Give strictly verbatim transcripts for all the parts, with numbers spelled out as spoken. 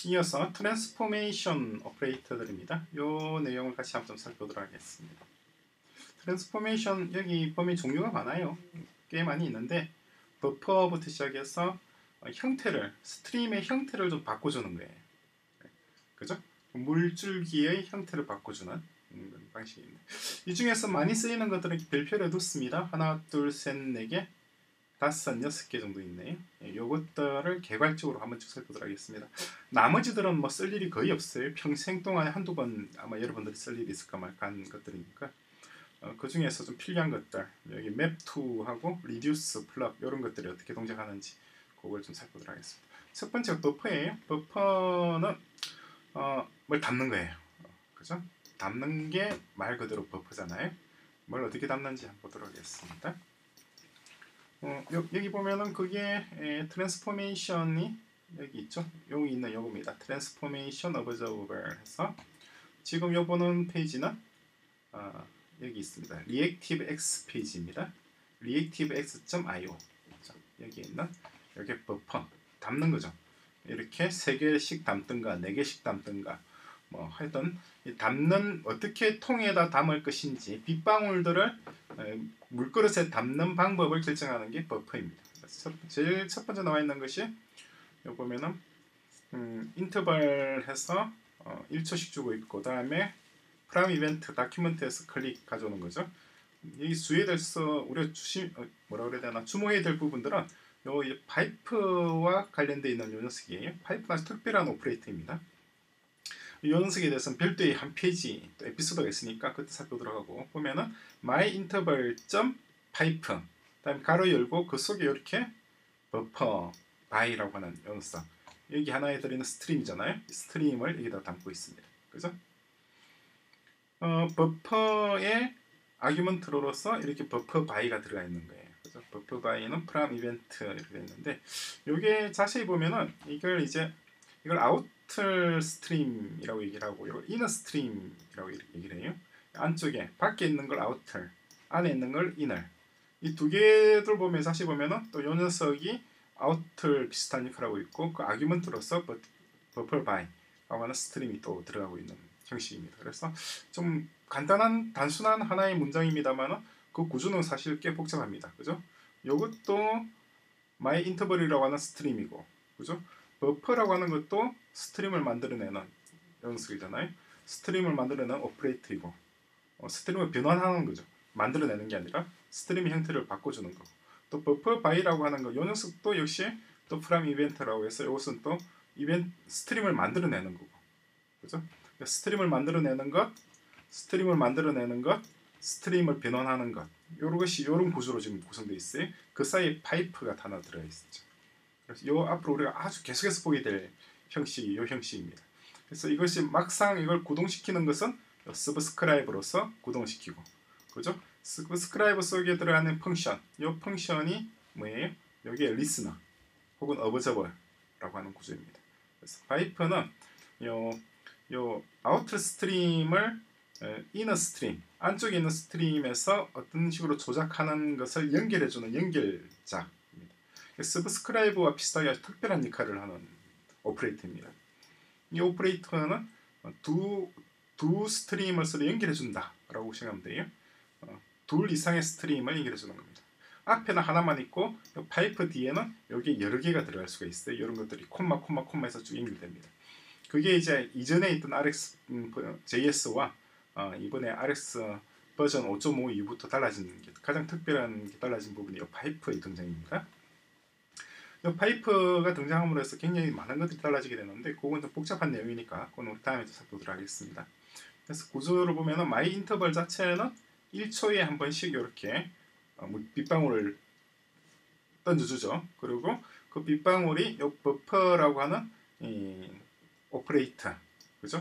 이어서 트랜스포메이션 오퍼레이터들입니다. 이 내용을 같이 한번 살펴보도록 하겠습니다. 트랜스포메이션 여기 보면 종류가 많아요. 꽤 많이 있는데 버퍼부터 시작해서 형태를 스트림의 형태를 좀 바꿔주는 거예요. 그죠? 물줄기의 형태를 바꿔주는 방식입니다. 이 중에서 많이 쓰이는 것들은 별표를 뒀습니다. 하나, 둘, 셋, 네 개, 다섯, 여섯 개 정도 있네요. 요것들을 개괄적으로 한번 쭉 살펴보도록 하겠습니다. 나머지들은 뭐 쓸 일이 거의 없어요. 평생 동안에 한두 번 아마 여러분들이 쓸 일이 있을까 말까 한 것들이니까 어, 그 중에서 좀 필요한 것들, 여기 맵투하고 리듀스, 플럽 이런 것들이 어떻게 동작하는지 그걸 좀 살펴보도록 하겠습니다. 첫 번째가 버퍼예요. 버퍼는 어, 뭘 담는 거예요. 어, 그죠? 담는 게 말 그대로 버퍼잖아요. 뭘 어떻게 담는지 한번 보도록 하겠습니다. 어, 여, 여기 보면은 그게 에, 트랜스포메이션이 여기 있죠. 여기 있는 요겁니다. 트랜스포메이션 오브저버 해서 지금 요 보는 페이지는 어, 여기 있습니다. reactivex 페이지입니다. reactivex 점 아이오 여기 있는 여기 버퍼 담는 거죠. 이렇게 세 개씩 담든가 네 개씩 담든가 뭐 하여튼 담는 어떻게 통에다 담을 것인지 빗방울들을 물그릇에 담는 방법을 결정하는 게 버퍼입니다. 첫, 제일 첫 번째 나와 있는 것이 여기 보면은 음, 인터벌 해서 어, 일 초씩 주고 있고 그 다음에 프라임 이벤트 다큐멘트에서 클릭 가져오는 거죠. 이 주의돼서 우리가 주심 어, 뭐라 그래야 되나 주목해야 될 부분들은 요 이제 파이프와 관련되어 있는 요 녀석이에요. 파이프가 특별한 오퍼레이터입니다. 이 녀석에 대해서는 별도의 한 페이지 또 에피소드가 있으니까 그때 살펴보도록 하고 보면은 myInterval.pipe 다음에 가로 열고 그 속에 이렇게 버퍼 바이라고 하는 녀석 여기 하나에 들어있는 스트림이잖아요. 이 스트림을 여기다 담고 있습니다. 그죠? 어, 버퍼의 아규먼트로서 이렇게 버퍼 바이가 들어가 있는 거예요. 그래서 버퍼 바이는 프람 이벤트 이렇게 되어 있는데 요게 자세히 보면은 이걸 이제 이걸 아우터 스트림이라고 얘기를 하고 이걸 이너 스트림이라고 얘기를 해요. 안쪽에 밖에 있는 걸 아우터, 안에 있는 걸 이너. 이 두 개들 보면 자세히 보면은 또 요 녀석이 아우터 비슷한 역할을 하고 있고 그 아규먼트로서 버퍼 바이라고 하는 스트림이 또 들어가고 있는 형식입니다. 그래서 좀 간단한 단순한 하나의 문장입니다만 그 구조는 사실 꽤 복잡합니다. 그죠? 이것도 my interval이라고 하는 스트림이고, 그죠? 버퍼라고 하는 것도 스트림을 만들어내는 녀석이잖아요. 스트림을 만들어내는 오퍼레이터이고, 어, 스트림을 변환하는 거죠. 만들어내는 게 아니라 스트림의 형태를 바꿔주는 거고, 또 버퍼 바이라고 하는 거, 이 녀석도 역시 또 프라임 이벤트라고 해서 이것은 또 이벤트 스트림을 만들어내는 거고, 그죠? 스트림을 만들어내는 것, 스트림을 만들어내는 것, 스트림을 변환하는 것, 요런 것이 이런 구조로 지금 구성되어 있어요. 그 사이에 파이프가 하나 들어 있죠. 그래서 요 앞으로 우리가 아주 계속해서 보게 될 형식이 요 형식입니다. 그래서 이것이 막상 이걸 구동시키는 것은 서브스크라이브로서 구동시키고, 그죠? 서브스크라이브 속에 들어가는 펑션, 요 펑션이 뭐예요? 여기에 리스너 혹은 어버저버라고 하는 구조입니다. 그래서 파이프는 요 요 아우터 스트림을 이너 스트림 안쪽에 있는 스트림에서 어떤 식으로 조작하는 것을 연결해주는 연결자입니다. 서브스크라이브와 비슷하게 아주 특별한 역할을 하는 오퍼레이터입니다. 이 오퍼레이터는 두, 두 스트림을 서로 연결해준다 라고 생각하면 돼요. 어, 둘 이상의 스트림을 연결해주는 겁니다. 앞에는 하나만 있고 파이프 뒤에는 여기 여러 개가 들어갈 수가 있어요. 이런 것들이 콤마 콤마 콤마에서 쭉 연결됩니다. 그게 이제 이전에 있던 알엑스 음, 제이에스와 어, 이번에 알엑스 버전 오 점 오 이후부터 달라진 게 가장 특별한 게 달라진 부분이 이 파이프의 등장입니다. 이 파이프가 등장함으로 해서 굉장히 많은 것들이 달라지게 되는데 그건 좀 복잡한 내용이니까 그건 우리 다음에 살펴보도록 하겠습니다. 그래서 구조를 보면은 my 인터벌 자체는 일 초에 한 번씩 이렇게 어, 빗방울을 던져주죠. 그리고 그 빗방울이 이 버퍼라고 하는 이 오퍼레이터, 그죠?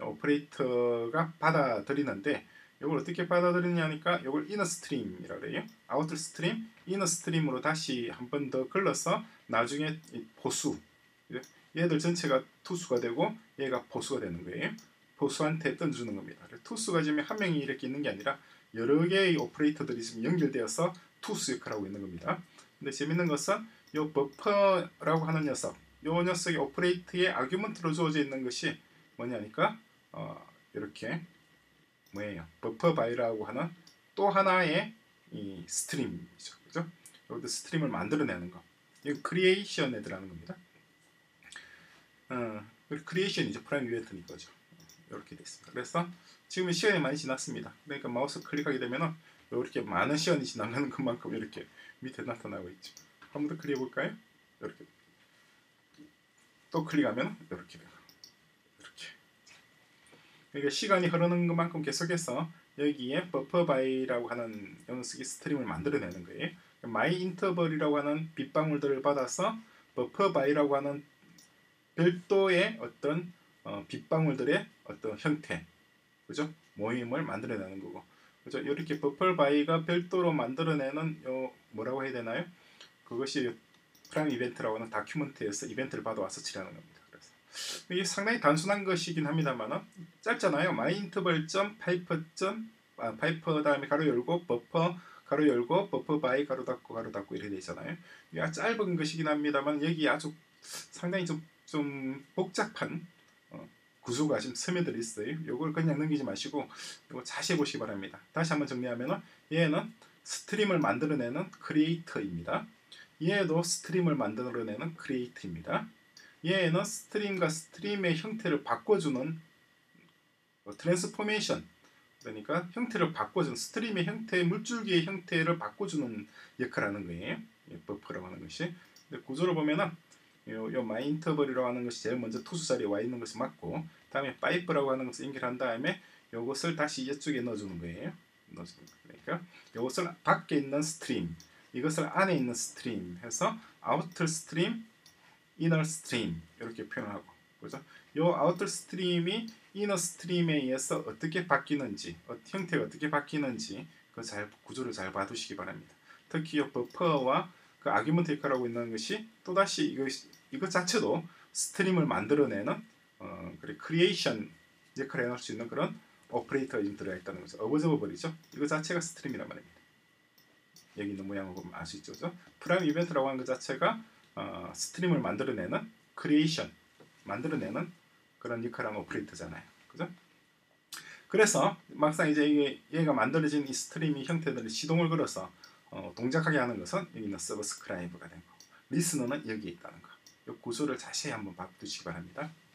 오퍼레이터가 받아들이는데 이걸 어떻게 받아들이냐니까 이걸 이너 스트림이라고 그래요. 아우터 스트림, 이너 스트림으로 다시 한 번 더 걸러서 나중에 보수, 얘들 전체가 투수가 되고 얘가 보수가 되는 거예요. 보수한테 던져주는 겁니다. 투수가 지금 한 명이 이렇게 있는 게 아니라 여러 개의 오퍼레이터들이 지금 연결되어서 투수 역할을 하고 있는 겁니다. 근데 재밌는 것은 이 버퍼라고 하는 녀석, 요 녀석의 오퍼레이트의 아규먼트로 주어져 있는 것이 뭐냐니까 어, 이렇게 뭐예요? 버퍼 바이라고 하는 또 하나의 이 스트림이죠. 그죠? 여기도 스트림을 만들어내는 거. 이거 크리에이션에 들어가는 겁니다. 어, 크리에이션이죠. 프라임 이벤트는 이거죠. 이렇게 돼 있습니다. 그래서 지금 시간이 많이 지났습니다. 그러니까 마우스 클릭하게 되면은 이렇게 많은 시간이 지나가는 것만큼 이렇게 밑에 나타나고 있죠. 한 번 더 클릭해 볼까요? 이렇게 또 클릭하면 이렇게 돼요. 이렇게. 그러니까 시간이 흐르는 것만큼 계속해서 여기에 버퍼 바이라고 하는 녀석이 스트림을 만들어내는 거예요. 마이 인터벌이라고 하는 빗방울들을 받아서 버퍼 바이라고 하는 별도의 어떤 어, 빗방울들의 어떤 형태, 그죠? 모임을 만들어내는 거고, 그죠? 이렇게 버퍼 바이가 별도로 만들어내는 요 뭐라고 해야 되나요? 그것이 프라임 이벤트라고 하는 다큐멘트에서 이벤트를 받아와서 칠하는 겁니다. 그래서 이게 상당히 단순한 것이긴 합니다만 짧잖아요. 마이인터벌 점 파이퍼 점 아, 파이퍼 다음에 가로 열고 버퍼 가로 열고 버퍼 바이 가로 닫고 가로 닫고 이렇게 되어 있잖아요. 이게 짧은 것이긴 합니다만 여기 아주 상당히 좀, 좀 복잡한 어, 구조가 지금 스며들어 있어요. 이걸 그냥 넘기지 마시고 이거 자세히 보시기 바랍니다. 다시 한번 정리하면 얘는 스트림을 만들어내는 크리에이터입니다. 얘도 스트림을 만들어내는 크리에이터입니다. 얘는 스트림과 스트림의 형태를 바꿔주는 트랜스포메이션, 그러니까 형태를 바꿔주는 스트림의 형태, 물줄기의 형태를 바꿔주는 역할을 하는 거예요. 버퍼라고 하는 것이. 근데 구조를 보면은 요, 요 마이인터벌이라고 하는 것이 제일 먼저 투수 자리에 와 있는 것이 맞고, 다음에 파이프라고 하는 것을 연결한 다음에 요것을 다시 이쪽에 넣어주는 거예요. 넣어주는 거. 그러니까 요것을 밖에 있는 스트림, 이것을 안에 있는 스트림 해서 아우터 스트림, 이너 스트림 이렇게 표현하고, 그죠? 요 아우터 스트림이 이너 스트림에 의해서 어떻게 바뀌는지, 어, 형태가 어떻게 바뀌는지 그 잘 구조를 잘 봐두시기 바랍니다. 특히 이 버퍼와 그 아규먼트 역할을 하고 있는 것이 또다시 이거 이것 자체도 스트림을 만들어내는 어, 그래 크리에이션 역할을 해낼 수 있는 그런 오퍼레이터가 지금 들어가 있다는 거죠. 어버저버버리죠. 이거 자체가 스트림이란 말입니다. 여기 있는 모양을 보면 알 수 있죠. 그죠? 프라임 이벤트라고 하는 것 자체가 어, 스트림을 만들어내는 크리에이션, 만들어내는 그런 역할을 하는 오퍼레이터잖아요. 그죠? 그래서 막상 이제 이게 얘가 만들어진 이 스트림이 형태들을 시동을 걸어서 어, 동작하게 하는 것은 여기 있는 서브스크라이브가 된 거고, 리스너는 여기에 있다는 거. 이 구조를 자세히 한번 봐두시기 바랍니다.